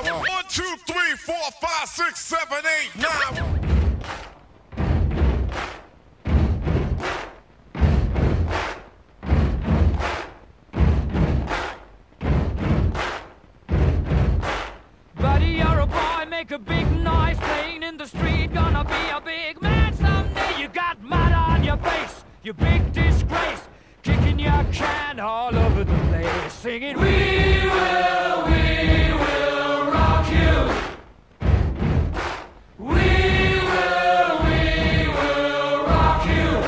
now. 1, 2, 3, 4, 5, 6, 7, 8, now. Buddy, you're a boy, make a big noise, playing in the street, gonna be a big man someday. You got mud on your face, you big disgrace, kicking your can all over the place, singing, we will rock you. We will rock you.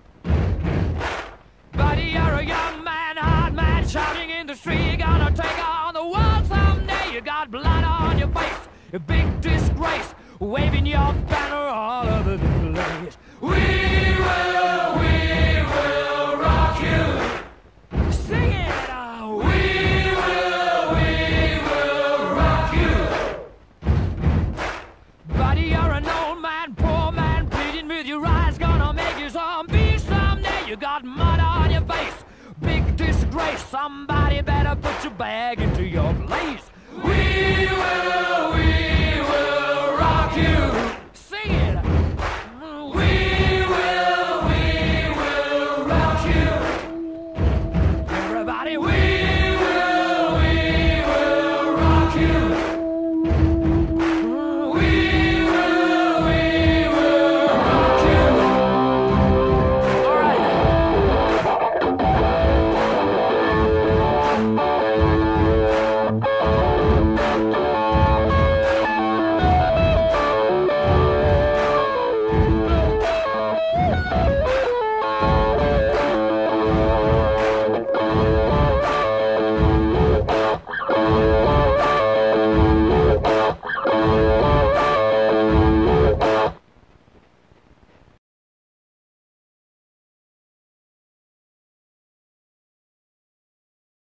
Buddy, you're a young man, hard man, shouting in the street, gonna take on the world someday. You got blood on your face, a big disgrace, waving your banner all over the place. We will rock you. Sing it out. We will rock you. Buddy, you're an old man, poor man, pleading with your eyes, gonna make you zombie someday. You got mud on your face, big disgrace, somebody better put your bag into your